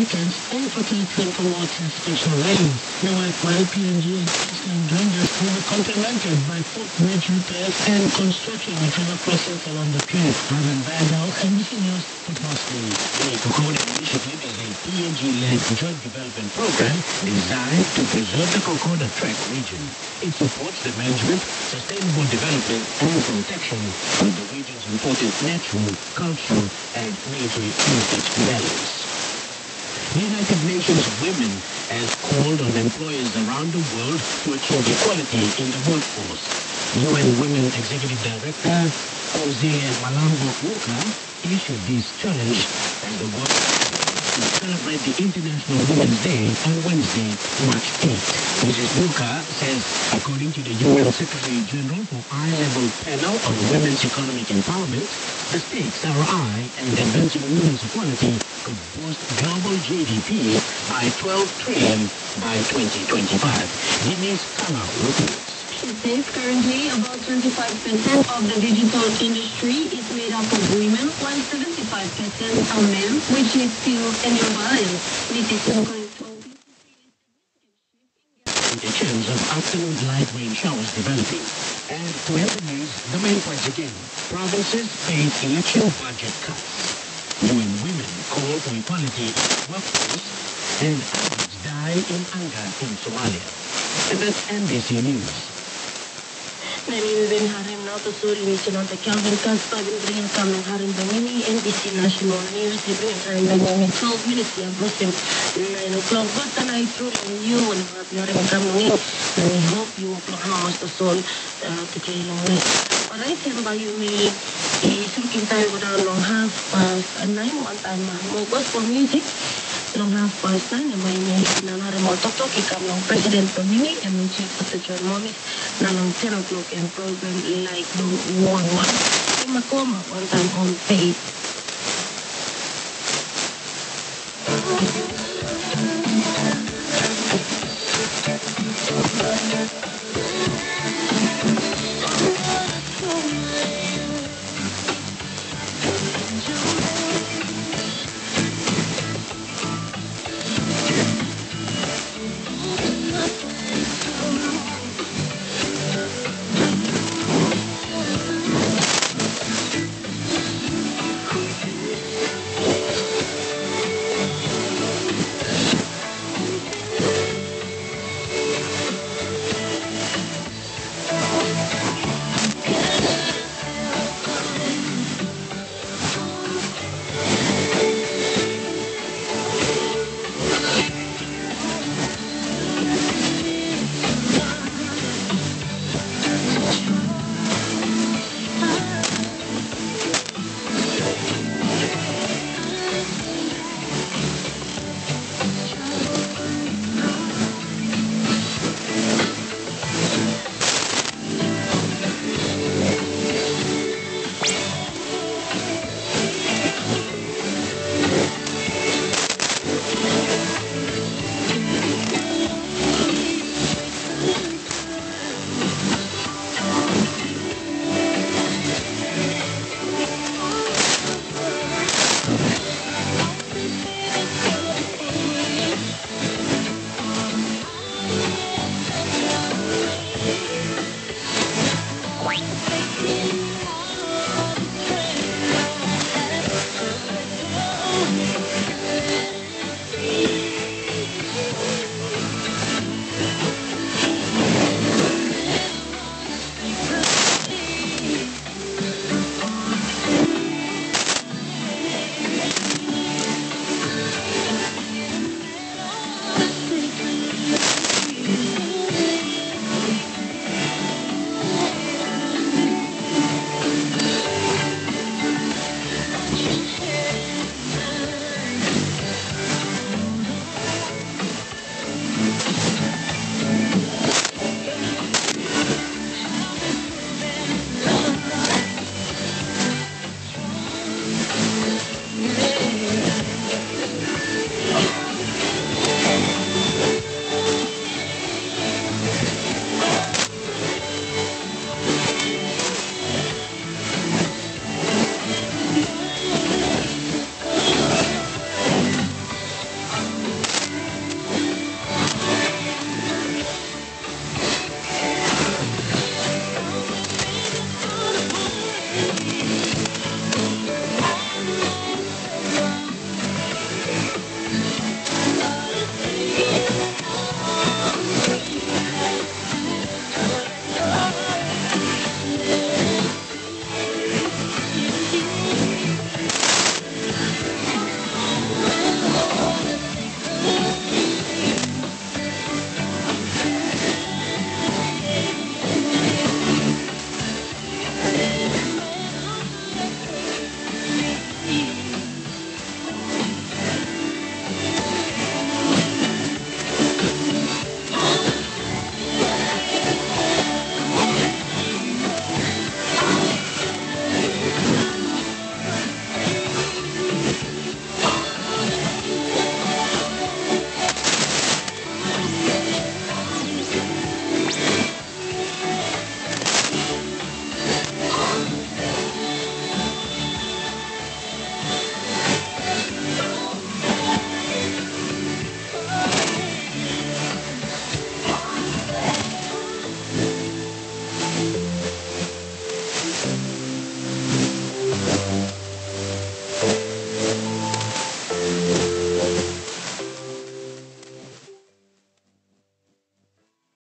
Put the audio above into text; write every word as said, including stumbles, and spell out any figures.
applicants and participants from all classification ratings. Meanwhile, P N G and Rangers will be complemented by foot bridge repairs and construction of river crossings along the Pune. Ivan Vandal, N B C News, Port Moresby. The Kokoda Initiative is a P N G-led joint development program designed to preserve the Kokoda Trek region. It supports the management, sustainable development, and protection of the region's important natural, cultural, and military heritage values. The United Nations Women has called on employers around the world to achieve equality in the workforce. U N Women Executive Director Jose Malambo Walker issued this challenge as the world to celebrate the International Women's Day on Wednesday, March eighth. Missus Walker says, according to the U N Secretary General for High-Level Panel on Women's Economic Empowerment, the stakes are high and advancing women's equality could boost global G D P by twelve trillion by twenty twenty-five. Denise Kama reports. She says currently about twenty-five percent of the digital industry is made up of women, while seventy-five percent are men, which is still an imbalance. Missus Walker told Conditions of afternoon light rain showers developing. And to end the news, the main points again. Provinces face election budget cuts. U N Women call for equality in the workforce. And adults die in anger in Somalia. And that's N B C News. Naniwin Harim Natasuri Mission of the Calvin Kaspa Bring Coming Harim Bamini, N B C National News, the Bring Harim Bamini, twelve minutes, and Muslim nine o'clock. But then I told you when you are coming in, and I hope you will pronounce the soul to kill on it. But I think by you may is looking time without long half past nine one time more gospel music. Long half past nine, and my name is Nanare Mototo, Kikamong President Domini, and my chief of the John Momis, Nanong ten o'clock and program like the one one. In Makoma, one time on faith.